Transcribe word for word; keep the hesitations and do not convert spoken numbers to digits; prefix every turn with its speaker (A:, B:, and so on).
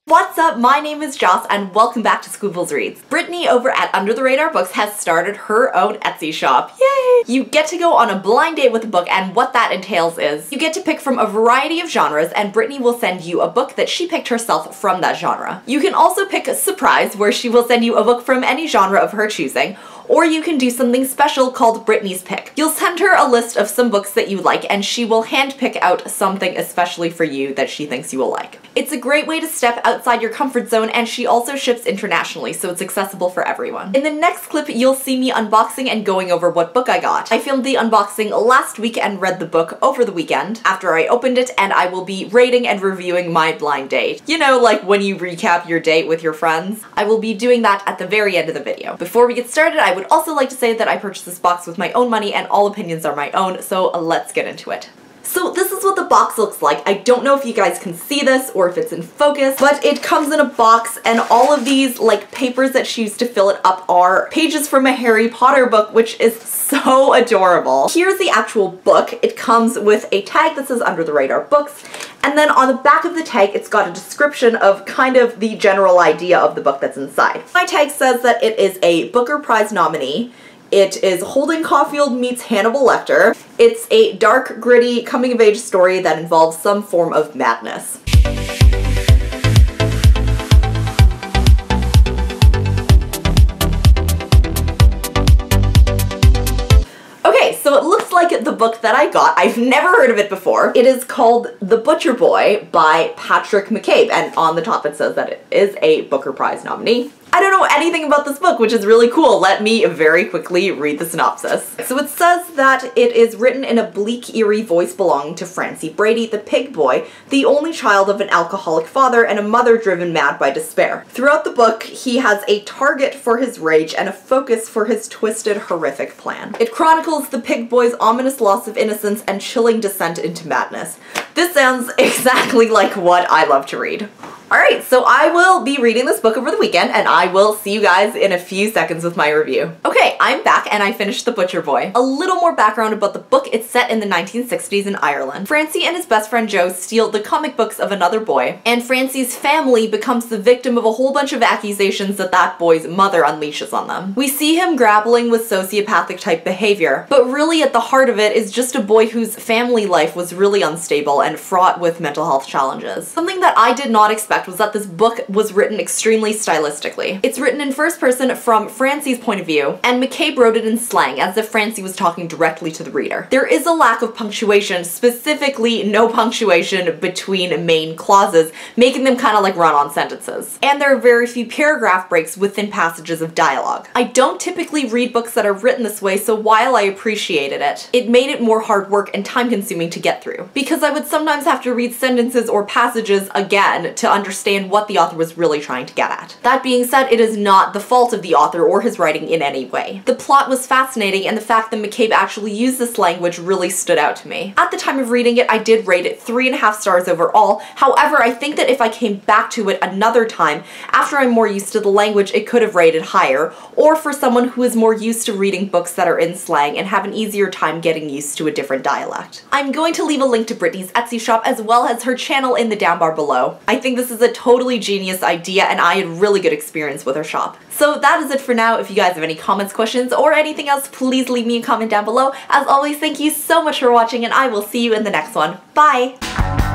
A: What's up? My name is Joss and welcome back to Squibbles Reads. Brittany over at Under the Radar Books has started her own Etsy shop. Yay! You get to go on a blind date with a book, and what that entails is you get to pick from a variety of genres, and Brittany will send you a book that she picked herself from that genre. You can also pick a surprise where she will send you a book from any genre of her choosing, or you can do something special called Brittany's Pick. You'll send her a list of some books that you like, and she will handpick out something especially for you that she thinks you will like. It's a great way to step outside your comfort zone, and she also ships internationally, so it's accessible for everyone. In the next clip, you'll see me unboxing and going over what book I got. I filmed the unboxing last week and read the book over the weekend after I opened it, and I will be rating and reviewing my blind date. You know, like when you recap your date with your friends? I will be doing that at the very end of the video. Before we get started, I would also like to say that I purchased this box with my own money and all opinions are my own, so let's get into it. So this is what the box looks like. I don't know if you guys can see this or if it's in focus, but it comes in a box, and all of these like papers that she used to fill it up are pages from a Harry Potter book, which is so adorable. Here's the actual book. It comes with a tag that says Under the Radar Books, and then on the back of the tag it's got a description of kind of the general idea of the book that's inside. My tag says that it is a Booker Prize nominee. It is Holden Caulfield meets Hannibal Lecter. It's a dark, gritty, coming-of-age story that involves some form of madness. Okay, so it looks like the book that I got. I've never heard of it before. It is called The Butcher Boy by Patrick McCabe, and on the top it says that it is a Booker Prize nominee. I don't know anything about this book, which is really cool. Let me very quickly read the synopsis. So it says that it is written in a bleak, eerie voice belonging to Francie Brady, the pig boy, the only child of an alcoholic father and a mother driven mad by despair. Throughout the book, he has a target for his rage and a focus for his twisted, horrific plan. It chronicles the pig boy's ominous loss of innocence and chilling descent into madness. This sounds exactly like what I love to read. Alright, so I will be reading this book over the weekend, and I will see you guys in a few seconds with my review. Okay, I'm back and I finished The Butcher Boy. A little more background about the book. It's set in the nineteen sixties in Ireland. Francie and his best friend Joe steal the comic books of another boy, and Francie's family becomes the victim of a whole bunch of accusations that that boy's mother unleashes on them. We see him grappling with sociopathic type behavior, but really at the heart of it is just a boy whose family life was really unstable and fraught with mental health challenges. Something that I did not expect was that this book was written extremely stylistically. It's written in first person from Francie's point of view, and McCabe wrote it in slang, as if Francie was talking directly to the reader. There is a lack of punctuation, specifically no punctuation between main clauses, making them kind of like run-on sentences. And there are very few paragraph breaks within passages of dialogue. I don't typically read books that are written this way, so while I appreciated it, it made it more hard work and time-consuming to get through, because I would sometimes have to read sentences or passages again to understand understand what the author was really trying to get at. That being said, it is not the fault of the author or his writing in any way. The plot was fascinating, and the fact that McCabe actually used this language really stood out to me. At the time of reading it, I did rate it three and a half stars overall. However, I think that if I came back to it another time, after I'm more used to the language, it could have rated higher, or for someone who is more used to reading books that are in slang and have an easier time getting used to a different dialect. I'm going to leave a link to Brittany's Etsy shop as well as her channel in the down bar below. I think this is a totally genius idea, and I had really good experience with her shop. So that is it for now. If you guys have any comments, questions, or anything else, please leave me a comment down below. As always, thank you so much for watching, and I will see you in the next one. Bye!